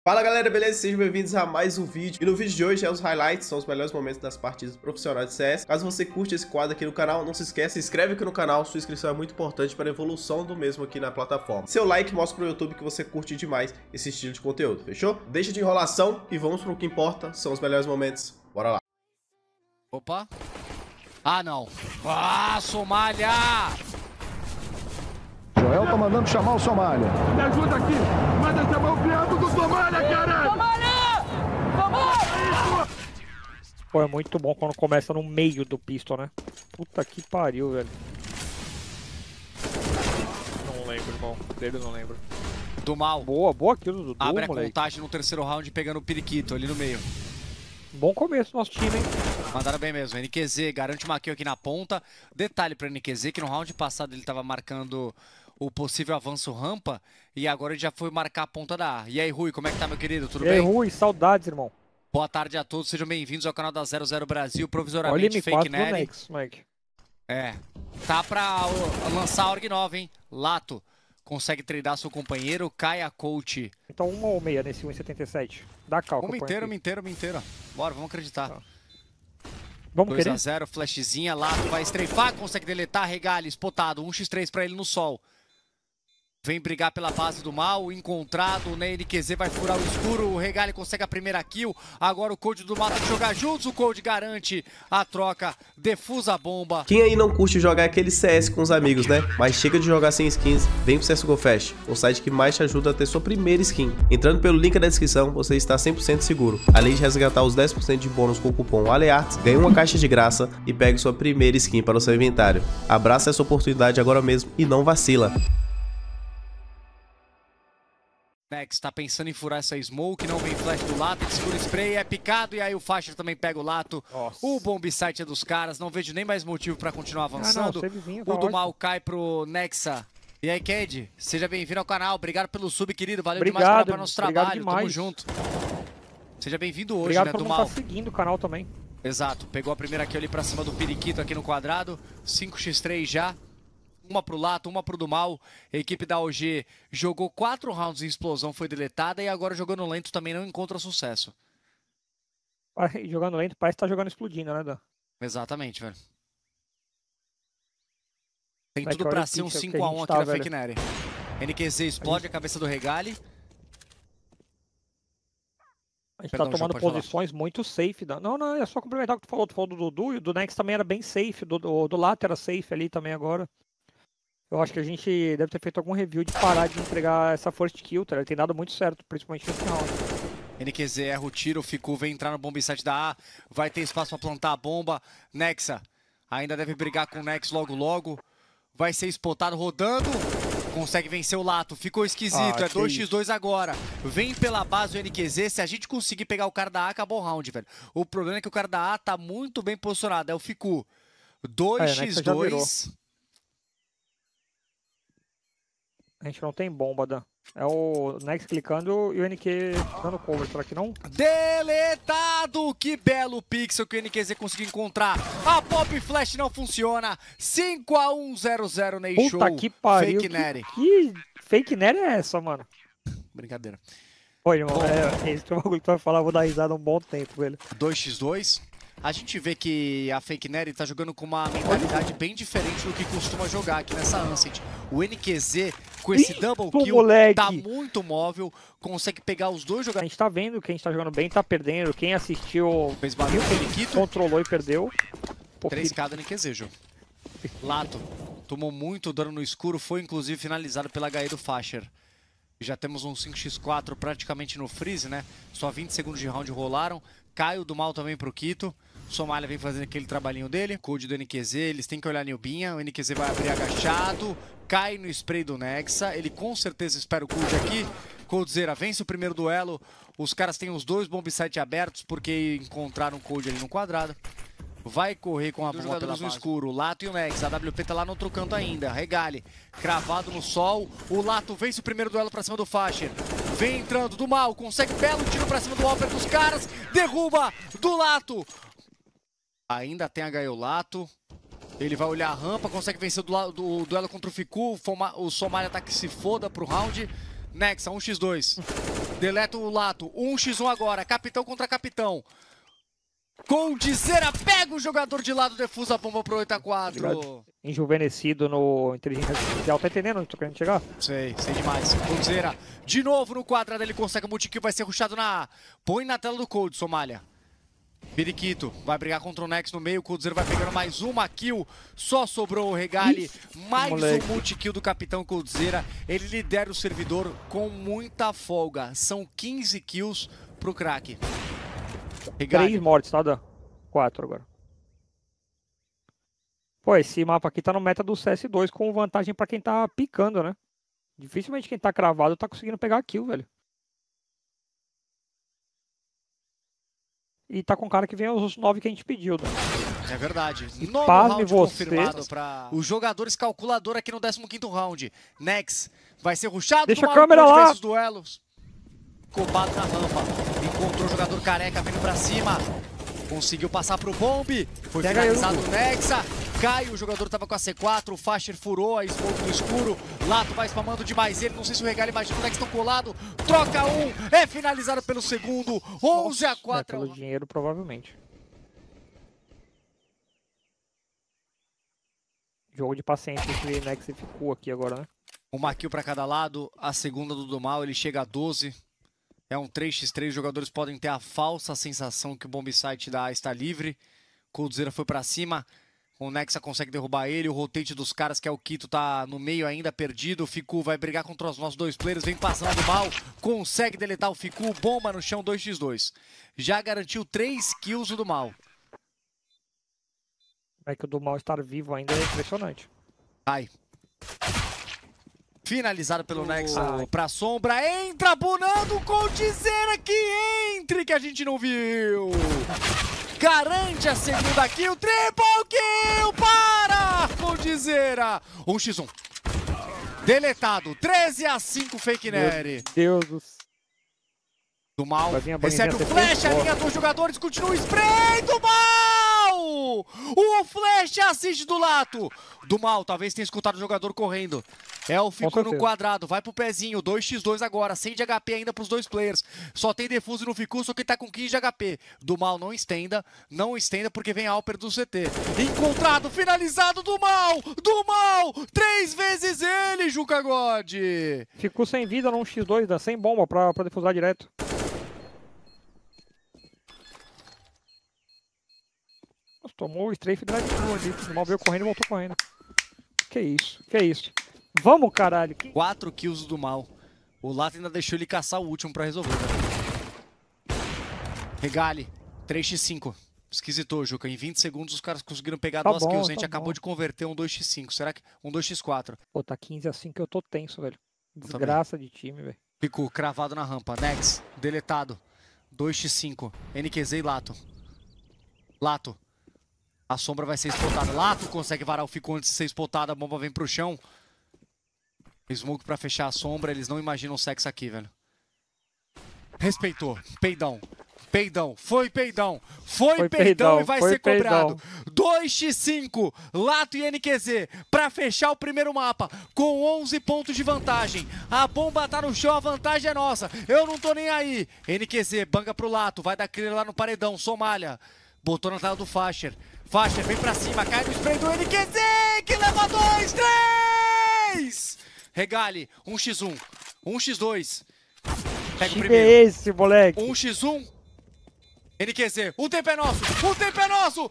Fala galera, beleza? Sejam bem-vindos a mais um vídeo. E no vídeo de hoje os highlights, são os melhores momentos das partidas profissionais de CS. Caso você curte esse quadro aqui no canal, não se esqueça, se inscreve aqui no canal, sua inscrição é muito importante para a evolução do mesmo aqui na plataforma. Seu like mostra pro YouTube que você curte demais esse estilo de conteúdo, fechou? Deixa de enrolação e vamos pro que importa, são os melhores momentos. Bora lá. Opa. Ah, não. Ah, Somália! Joel tá mandando chamar o Somália. Me ajuda aqui! Manda chamar o piado do Somália, caralho! Somália! Somália! Pô, é muito bom quando começa no meio do pistol, né? Puta que pariu, velho. Não lembro, irmão. Dele eu não lembro. Do mal. Boa kill do Dudu, Abre a moleque. contagem no terceiro round pegando o periquito ali no meio. Bom começo do nosso time, hein? Mandaram bem mesmo. NQZ garante uma kill aqui na ponta. Detalhe pra NQZ que no round passado ele tava marcando o possível avanço rampa e agora ele já foi marcar a ponta da A. E aí, Rui, como é que tá, meu querido? Tudo bem? E aí, Rui, saudades, irmão. Boa tarde a todos, sejam bem-vindos ao canal da 00 Brasil, Olha provisoriamente o Fake M4 do Neri. Nex, moleque. É, tá pra lançar a org nova, hein? Lato consegue treinar seu companheiro, cai a coach. Então uma ou meia nesse 1.77. Dá calma. Uma inteira. Bora, vamos acreditar. Tá. Vamos 2 querer? a 0, flashzinha, Lato vai estreifar, consegue deletar, regale, spotado, 1x3 pra ele no sol. Vem brigar pela base do mal, encontrado, né? NQZ vai furar o escuro, o Regale consegue a primeira kill. Agora o Code do mal tem que jogar juntos, o Code garante a troca, defusa a bomba. Quem aí não curte jogar aquele CS com os amigos, né? Mas chega de jogar sem skins, vem pro CSGO Fast, o site que mais te ajuda a ter sua primeira skin. Entrando pelo link da descrição, você está 100% seguro. Além de resgatar os 10% de bônus com o cupom ALEARTS, ganhe uma caixa de graça e pegue sua primeira skin para o seu inventário. Abraça essa oportunidade agora mesmo e não vacila. Nex tá pensando em furar essa smoke, não vem flash do Lato, segura o spray, é picado e aí o Fasher também pega o Lato. Nossa. O bomb site é dos caras, não vejo nem mais motivo pra continuar avançando. savezinho, O tá do ótimo. mal cai pro Nexa. E aí, Ked, seja bem-vindo ao canal, obrigado pelo sub, querido, valeu Obrigado, demais para nosso obrigado trabalho, tamo demais. junto. Seja bem-vindo hoje, Obrigado né, por do não mal. estar seguindo o canal também. Exato, pegou a primeira kill ali pra cima do periquito aqui no quadrado, 5x3 já. Uma pro Lato, uma pro do mal. A equipe da OG jogou 4 rounds em explosão, foi deletada e agora jogando lento também não encontra sucesso. Jogando lento, parece que tá jogando explodindo, né, Dan? Exatamente, velho. Tem Vai que tudo olha pra o ser um pixel que a 5 a 1 gente aqui tá, na velho. Fake Neri. NQZ explode a cabeça do Regale. A gente Perdão, tá João, tomando pode falar. posições muito safe. Não, é só complementar o que tu falou. Tu falou do Dudu e o do Nex também era bem safe. Do Lato era safe ali também agora. Eu acho que a gente deve ter feito algum review de parar de entregar essa first kill, tá? Ele tem dado muito certo, principalmente nesse round. NQZ erra o tiro, ficou, vem entrar no bomb site da A. Vai ter espaço pra plantar a bomba. Nexa ainda deve brigar com o Nex logo. Vai ser spotado rodando. Consegue vencer o Lato, ficou esquisito, é 2x2 agora. Vem pela base do NQZ, se a gente conseguir pegar o cara da A, acabou o round, velho. O problema é que o cara da A tá muito bem posicionado, é o Ficu. 2x2. A gente não tem bomba, Dan. É o Nex clicando e o NQ dando cover, será que não? Deletado! Que belo pixel que o NQZ conseguiu encontrar. A Pop Flash não funciona. 5 a 1, 0-0 Nation. Puta que pariu. Fake Neri. Que fake Neri é essa, mano? Brincadeira. Pô, irmão, esse bagulho que tu vai falar, eu vou dar risada um bom tempo, velho. 2x2. A gente vê que a Fake Neri tá jogando com uma mentalidade bem diferente do que costuma jogar aqui nessa Ancient. O NQZ, com esse double kill, moleque. tá muito móvel, consegue pegar os dois A jogadores. gente tá vendo que a gente tá jogando bem, tá perdendo. Quem assistiu, Fez barulho, viu que periquito. controlou e perdeu. Pô, 3k do NQZ, Jô. Lato tomou muito dano no escuro, foi inclusive finalizado pela HE do Fasher. Já temos um 5x4 praticamente no freeze, né? Só 20 segundos de round rolaram. Caio do mal também pro Quito. Somália vem fazendo aquele trabalhinho dele. Code do NQZ, eles têm que olhar Nilbinha. O NQZ vai abrir agachado. Cai no spray do Nexa. Ele com certeza espera o Code aqui. Coldzera vence o primeiro duelo. Os caras têm os dois bomb site abertos porque encontraram o Code ali no quadrado. Vai correr com a bomba jogadores no escuro. O Lato e o Nex. A WP tá lá no outro canto ainda. Regale. Cravado no sol. O Lato vence o primeiro duelo pra cima do Fasher. Vem entrando do mal. Consegue belo tiro pra cima do Alper dos caras. Derruba do Lato. Ainda tem a Lato. Ele vai olhar a rampa. Consegue vencer o duelo contra o Ficu. O Somália tá que se foda pro round. Nexa, 1x2. deleta o Lato. 1x1 agora, capitão contra capitão. Coldzera pega o jogador de lado, defusa a bomba pro 8x4. Enjuvenescido no inteligência artificial. Tá entendendo onde tô querendo chegar? Sei demais. Coldzera de novo no quadrado, ele consegue o multikill, vai ser rushado na... Põe na tela do Cold, Somália. Periquito vai brigar contra o Nex no meio, o Coldzera vai pegando mais uma kill, só sobrou o Regali, mais um multi-kill do capitão Coldzera, ele lidera o servidor com muita folga, são 15 kills pro craque. Regali. 3 mortes, tá, Dan? 4 agora. Pô, esse mapa aqui tá no meta do CS2 com vantagem pra quem tá picando, né? Dificilmente quem tá cravado tá conseguindo pegar a kill, velho. E tá com cara que vem os 9 que a gente pediu, né? É verdade. Pasme você. Confirmado para os jogadores calculador aqui no 15º round. Nex vai ser rushado. Deixa a câmera lá. Os duelos. Copado na rampa. Encontrou o jogador careca vindo pra cima. Conseguiu passar pro bombe. Foi finalizado o Nexa. Cai, o jogador tava com a C4. O Fasher furou a smoke no escuro. Lato vai spamando demais ele. Não sei se o Regali imagina o Nex tão colado. Troca um. É finalizado pelo segundo. 11x4. Pelo dinheiro, provavelmente. Jogo de paciência entre Nex e Fiku aqui agora, né? Uma kill pra cada lado. A segunda do Domal, ele chega a 12. É um 3x3, os jogadores podem ter a falsa sensação que o bomb site da A está livre. Coldzera foi pra cima, o Nexa consegue derrubar ele, o rotate dos caras, que é o Quito, tá no meio ainda, perdido. O Fiku vai brigar contra os nossos 2 players, vem passando do mal, consegue deletar o Fiku, bomba no chão, 2x2. Já garantiu 3 kills do mal. É que o do mal estar vivo ainda é impressionante. Ai. Finalizado pelo Nexa pra sombra. Entra, Bonando, Coldzera que entre, que a gente não viu. Garante a segunda kill. Triple kill para Coldzera. 1x1. Deletado. 13x5 Fake Neri. Meu Deus do céu. Do mal. Recebe o flash, a linha dos jogadores. Continua o spray do mal. O flash assiste do Lato. Do mal, talvez tenha escutado o jogador correndo. É o Fiku no quadrado, vai pro pezinho, 2x2 agora, 100 de HP ainda pros 2 players. Só tem defuse no Fiku, só que tá com 15 de HP. Do mal, não estenda porque vem Alper do CT. Encontrado, finalizado do mal, 3 vezes ele, Juca God. Fiku sem vida no 1x2, dá sem bomba pra defusar direto. Nossa, tomou o strafe drive ali, o mal veio correndo e voltou correndo. Que isso, que isso. Vamos, caralho. 4 kills do mal. O Lato ainda deixou ele caçar o último pra resolver. Regali, 3x5. Esquisitou, Juca. Em 20 segundos os caras conseguiram pegar 2 kills. A gente acabou de converter um 2x5. Será que um 2x4? Pô, tá 15x5 que eu tô tenso, velho. Desgraça de time, velho. Fico cravado na rampa. Nex, deletado. 2x5. NQZ e Lato. Lato. A sombra vai ser spotada. Lato consegue varar o Fiku antes de ser spotada. A bomba vem pro chão. Smoke pra fechar a sombra. Eles não imaginam o sexo aqui, velho. Respeitou. Peidão. Peidão. Foi peidão. Foi peidão e vai ser cobrado. 2x5. Lato e NQZ pra fechar o primeiro mapa. Com 11 pontos de vantagem. A bomba tá no chão. A vantagem é nossa. Eu não tô nem aí. NQZ banga pro Lato. Vai dar clear lá no paredão. Somália. Botou na tela do Fasher. Fasher vem pra cima. Cai no spray do NQZ. Que leva 2, 3. Regali, 1x1, 1x2. Pega o primeiro. É esse, moleque? 1x1. NQZ, o tempo é nosso, o tempo é nosso.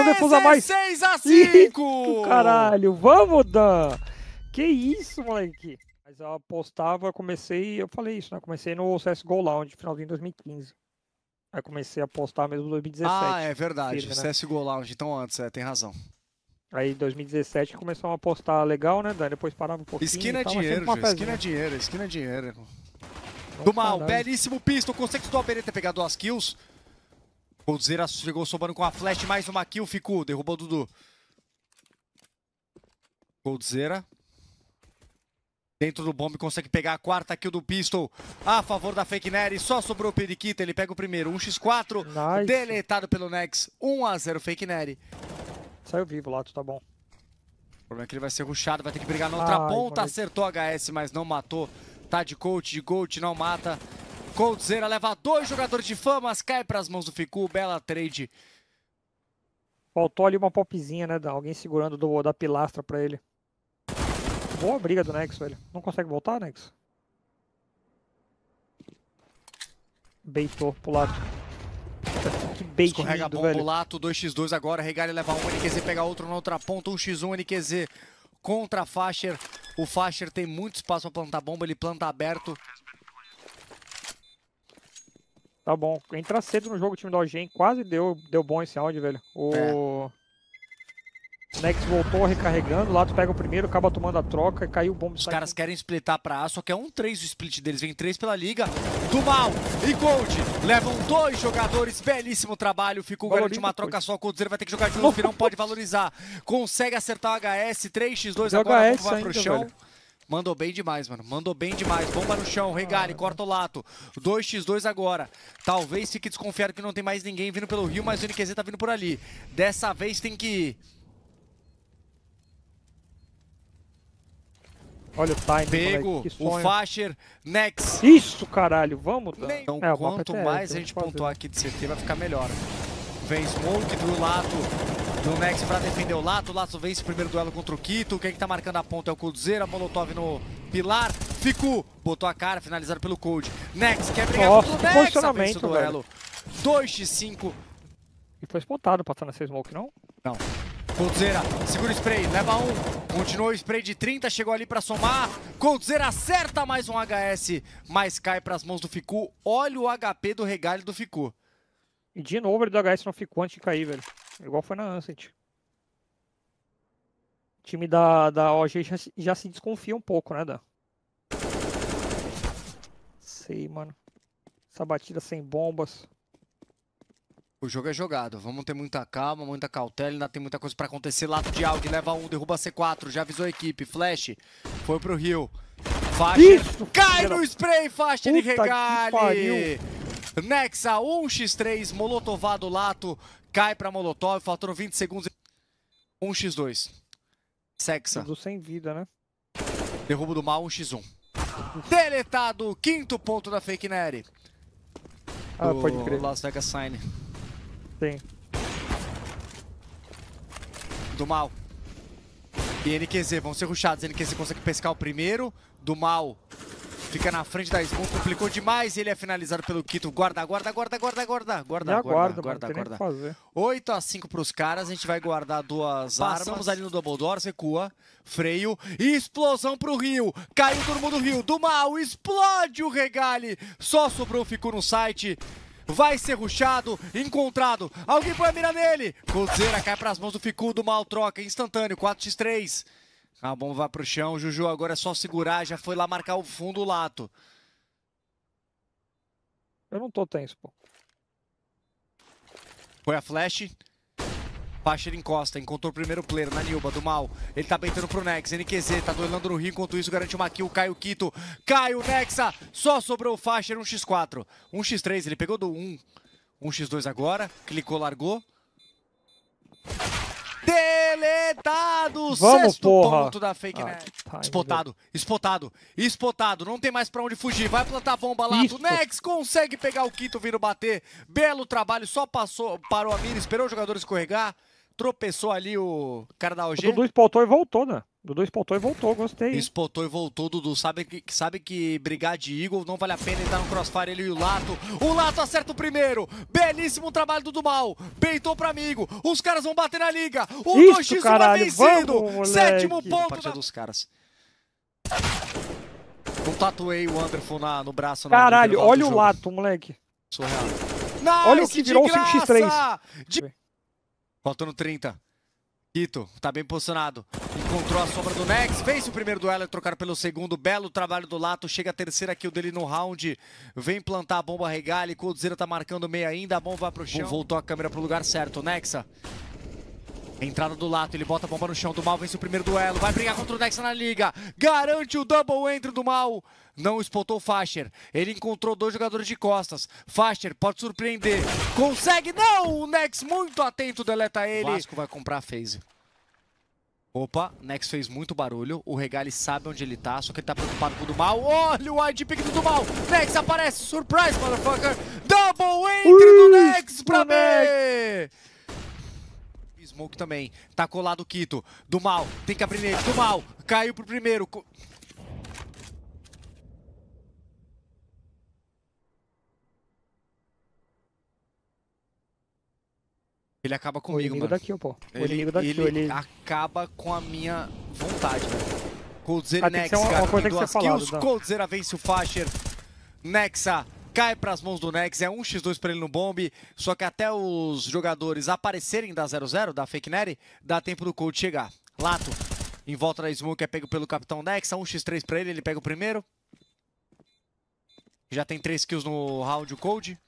16x5. Caralho, vamos, Dan. Que isso, moleque. Mas eu apostava, eu falei isso, né? Comecei no CSGO Lounge, finalzinho de 2015. Aí comecei a apostar mesmo em 2017. Ah, é verdade, firme, né? CSGO Lounge, então antes, tem razão. Aí em 2017 começou a apostar legal, né, Dan? Depois parava um pouquinho. Esquina é dinheiro, esquina é dinheiro, esquina é dinheiro. Do mal, belíssimo pistol, consegue do Albereta pegar 2 kills. Coldzera chegou sobrando com a flash, mais uma kill, Fiku, derrubou o Dudu. Coldzera. Dentro do bomb consegue pegar a 4ª kill do pistol a favor da Fake Neri, só sobrou o Periquita, ele pega o primeiro, 1x4, nice. Deletado pelo Nex, 1x0 Fake Neri. Saiu vivo lá, tá bom. O problema é que ele vai ser rushado, vai ter que brigar na outra ponta. Acertou a HS, mas não matou. Tá de coach, de gold, não mata. Coldzera leva 2 jogadores de famas, cai pras mãos do Fiku, bela trade. Faltou ali uma popzinha, né? Alguém segurando da pilastra pra ele. Boa briga do Nexo, velho. Não consegue voltar, Nexo? Baitou pro lado. Que bait Escorrega lindo, bom velho. do Lato, 2x2 agora, Regali leva um, NQZ pega outro na outra ponta, 1x1, NQZ contra Fasher. O Fasher tem muito espaço pra plantar bomba, ele planta aberto. Tá bom. Entra cedo no jogo o time do OGen. Quase deu bom esse round, velho. O Nex voltou recarregando. O Lato pega o primeiro, acaba tomando a troca e caiu o bomba. Os caras querem splitar pra A, só que é 1-3 o split deles. Vem 3 pela liga. Do Mal e Gold levam 2 jogadores. Belíssimo trabalho. Ficou garante uma troca só. Coldzera vai ter que jogar de novo, não pode valorizar. Consegue acertar o HS. 3x2 agora. HS vai pro ainda, chão. velho. Mandou bem demais, mano. Mandou bem demais. Bomba no chão. Regali, corta o Lato. 2x2 agora. Talvez fique desconfiado que não tem mais ninguém vindo pelo Rio, mas o NQZ tá vindo por ali. Dessa vez tem que ir. Olha o time, Pego, moleque, que o sonho. Fasher, Nex. Isso, caralho, vamos. Então, É, o quanto mapa é mais TF, a gente vamos pontuar fazer. aqui de CT, vai ficar melhor. Vem Smoke do Lato, do Nex pra defender o Lato. O Lato vence o primeiro duelo contra o Quito. Quem que tá marcando a ponta é o Coldzera. Molotov no pilar. Fiku, botou a cara, finalizado pelo Cold. Nex quer brigar Nossa, contra o que Nex. posicionamento, Vence o duelo. 2x5. E foi spotado pra estar nessa smoke, não? Não. Coldzera, segura o spray, leva um. Continuou o spray de 30, chegou ali pra somar. Coldzera acerta mais um HS, mas cai pras mãos do Fiku. Olha o HP do Regali do Fiku. E de novo ele do HS não ficou antes de cair, velho. Igual foi na Ancient. O time da OG já se desconfia um pouco, né, Dan? Sei, mano. Essa batida sem bombas. O jogo é jogado, vamos ter muita calma, muita cautela, ainda tem muita coisa pra acontecer. Lato de Aug, leva um, derruba C4, já avisou a equipe. Flash, foi pro Rio. Fasher, cai no spray, Fasher e Regali. Nexa, 1x3, Molotovado Lato, cai pra Molotov, faltando 20 segundos. 1x2. Sexa. Tudo sem vida, né? Derrubo do Mal, 1x1. Deletado, 5º ponto da Fake Neri. Ah, pode crer. Las Vegas Sign. Tem. Do Mal. E NQZ vão ser rushados. NQZ consegue pescar o primeiro. Do Mal fica na frente da Smoke. Complicou demais. Ele é finalizado pelo Quito. Guarda. Já guarda, 8x5 pros caras. A gente vai guardar 2 armas. Passamos ali no Double Doors. Recua. Freio. E explosão pro Rio. Caiu todo mundo do Rio. Do Mal. Explode o Regali. Só sobrou o Fiku no site. Vai ser rushado, encontrado, alguém põe a mira nele. Coldzera cai pras mãos do Fiku, do Mal troca, instantâneo, 4x3. A bomba vai pro chão, Juju agora é só segurar, já foi lá marcar o fundo, o Lato. Eu não tô tenso, pô. Foi a flash. Fasher encosta, encontrou o primeiro player na Nilba, do Mal. Ele tá beitando pro Nex, NQZ, tá duelando no Rio, enquanto isso garante uma kill, cai o Quito. Cai o Nexa, só sobrou o Fasher, 1x4. 1x3, ele pegou do 1. 1x2 agora, clicou, largou. Deletado! Vamos, 6º porra. ponto da Fake Net. Tá, Spotado, não tem mais pra onde fugir, vai plantar bomba lá. O Nex consegue pegar o Quito vindo bater, belo trabalho, só parou a mira, esperou o jogador escorregar, tropeçou ali o cara da OG. O Dudu spotou e voltou, né? Dudu spotou e voltou, gostei. Spotou e voltou, Dudu sabe que brigar de Eagle não vale a pena, ele tá no crossfire, ele e o Lato acerta o primeiro, belíssimo trabalho do Mal, beitou pra amigo, os caras vão bater na liga, o 2x1 é vencido, 7º ponto partida dos caras. Não tatuei o Wonderful no braço. Caralho, olha o Lato, moleque. Surreal. Olha o que virou o 5x3. Faltando 30. Quito, tá bem posicionado. Encontrou a sombra do Nex, vence o primeiro duelo e trocaram pelo segundo. Belo trabalho do Lato, chega a terceira kill dele no round. Vem plantar a bomba Regali, Coldzera tá marcando meio ainda, a bomba vai pro chão. Voltou a câmera pro lugar certo, Nexa. Entrada do Lato, ele bota a bomba no chão, do Mal vence o primeiro duelo, vai brigar contra o Nexa na liga, garante o double entry do Mal. Não spotou o Fasher, ele encontrou 2 jogadores de costas. Fasher pode surpreender, consegue, não! O Nex muito atento, deleta ele. O Vasco vai comprar a phase. Opa, Nex fez muito barulho, o Regali sabe onde ele tá, só que ele tá preocupado com o do mal. Olha o wide pick do mal, Nex aparece, surprise, motherfucker! Double entry do Nex pra B! Smoke também, tá colado o Quito, do mal, tem que abrir nele, do mal, caiu pro primeiro. Ele acaba comigo, mano. Daqui, pô. Ele acaba com a minha vontade, velho. Coldzera e Nex, cara, tem duas kills. Coldzera vence o Fasher. Nexa cai pras mãos do Nex. É 1x2 pra ele no bombe. Só que até os jogadores aparecerem da 0-0, da Fake Neri, dá tempo do Cold chegar. Lato, em volta da Smoke, é pego pelo Capitão Nexa. 1x3 pra ele pega o primeiro. Já tem 3 kills no round o Cold.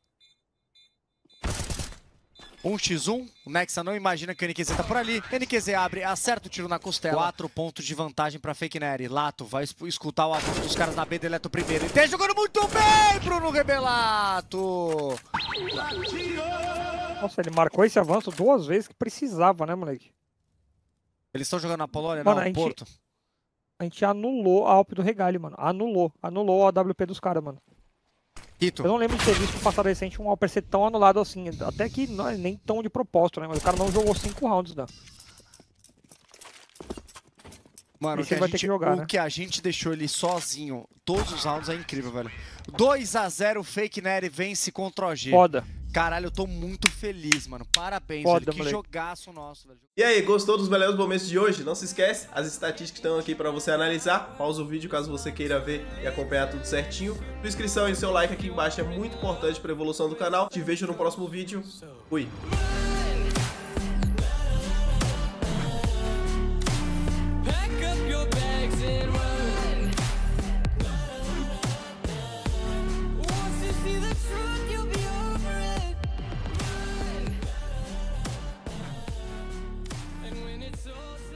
1x1, o Nexa não imagina que o NQZ tá por ali. NQZ abre, acerta o tiro na costela. 4 pontos de vantagem pra Fake Neri. Lato vai escutar o avanço dos caras na B, deleta o primeiro. Ele tá jogando muito bem, Bruno Rebelato! Nossa, ele marcou esse avanço 2 vezes que precisava, né, moleque? Eles estão jogando na Polônia, mano, não, Porto. A gente anulou a AWP do Regali, mano. Anulou a AWP dos caras, mano. Quito. Eu não lembro de ter visto no passado recente um AWP ser tão anulado assim. Até que não é nem tão de propósito, né? Mas o cara não jogou 5 rounds, né? Mano, o que a gente deixou ele sozinho todos os rounds é incrível, velho. 2x0, Fake Neri vence contra o OG. Foda. Caralho, eu tô muito feliz, mano. Parabéns, foda, velho. Que moleque. jogaço nosso, velho. E aí, gostou dos melhores momentos de hoje? Não se esquece, as estatísticas estão aqui pra você analisar. Pausa o vídeo caso você queira ver e acompanhar tudo certinho. Sua inscrição e seu like aqui embaixo é muito importante pra evolução do canal. Te vejo no próximo vídeo. Fui! It's all